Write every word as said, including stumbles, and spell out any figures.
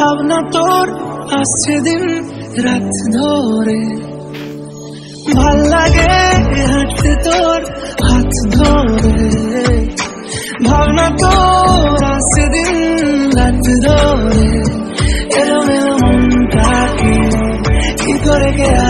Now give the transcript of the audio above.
ভাবনা তোর আসছে দিন রাত ধরে, ভাল লাগে হাঁটতে তোর হাত ধরে। ভাবনা তোর আসছে দিন রাত ধরে, এলো মেলো মনটাকে কি করে কে